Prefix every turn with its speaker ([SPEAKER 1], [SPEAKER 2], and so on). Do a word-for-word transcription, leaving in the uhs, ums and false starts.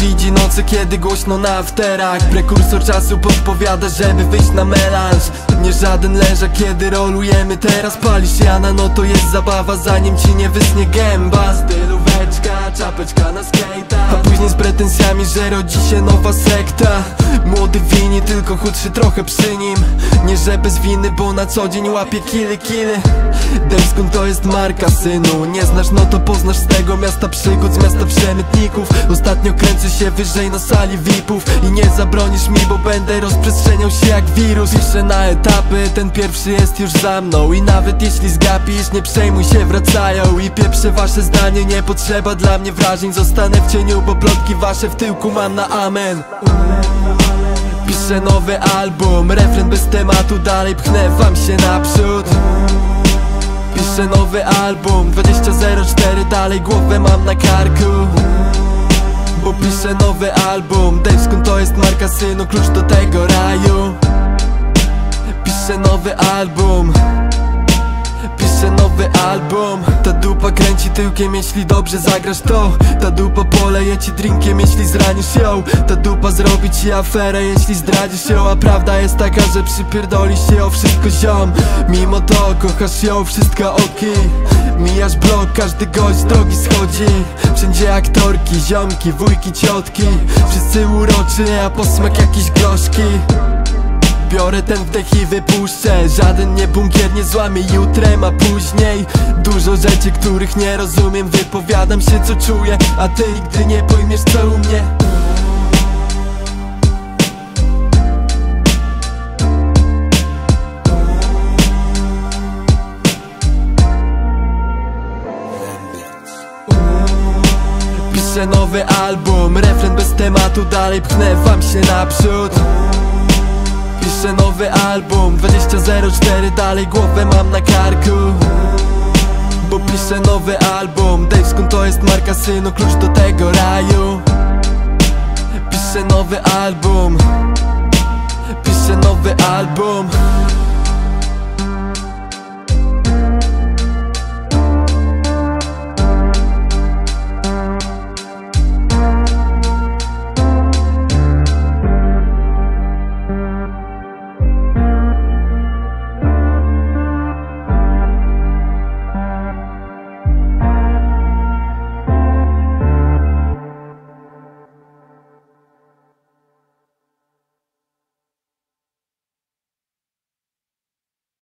[SPEAKER 1] widzi noce, kiedy głośno na afterach. Prekursor czasu podpowiada, żeby wyjść na melanż. Nie żaden leża, kiedy rolujemy teraz. Palisz jana, no to jest zabawa, zanim ci nie wysnie gęba. Stylóweczka, czapeczka na skate'a, a później z pretensjami, że rodzi się nowa sekta. Młody wini, tylko chudszy trochę przy nim. Nie że bez winy, bo na co dzień łapie kily, kily. Dejskun to jest marka, synu. Nie znasz, no to poznasz z tego miasta przygód, z miasta przemytników. Ostatnio kręcę się wyżej na sali V I P-ów i nie zabronisz mi, bo będę rozprzestrzeniał się jak wirus. Piszę na etapy, ten pierwszy jest już za mną. I nawet jeśli zgapisz, nie przejmuj się, wracają. I pieprzę wasze zdanie, nie potrzeba dla mnie wrażeń. Zostanę w cieniu, bo plotki wasze w tyłku mam na amen. Piszę nowy album, refren bez tematu, dalej pchnę wam się naprzód. Piszę nowy album, dwadzieścia zero cztery, dalej głowę mam na karku. Bo piszę nowy album, Dejskun to jest marka, synu, klucz do tego raju. Piszę nowy album, piszę nowy album. Ta dupa kręci tyłkiem, jeśli dobrze zagrasz to. Ta dupa poleje ci drinkiem, jeśli zranisz ją. Ta dupa zrobi ci aferę, jeśli zdradzisz ją. A prawda jest taka, że przypierdolisz się o wszystko, ziom. Mimo to kochasz ją, wszystko okej. Mijasz blok, każdy gość z drogi schodzi. Wszędzie aktorki, ziomki, wujki, ciotki. Wszyscy uroczy, a posmak jakiś gorzki. Biorę ten wdech i wypuszczę. Żaden nie bunkier nie złamie jutrem, a później dużo rzeczy, których nie rozumiem. Wypowiadam się, co czuję, a ty nigdy nie pojmiesz, co u mnie. Piszę nowy album, refren bez tematu, dalej pchnę wam się naprzód. Piszę nowy album, dwadzieścia zero cztery, dalej głowę mam na karku. Bo piszę nowy album, Dejskun to jest marka, synu, klucz do tego raju. Piszę nowy album, piszę nowy album.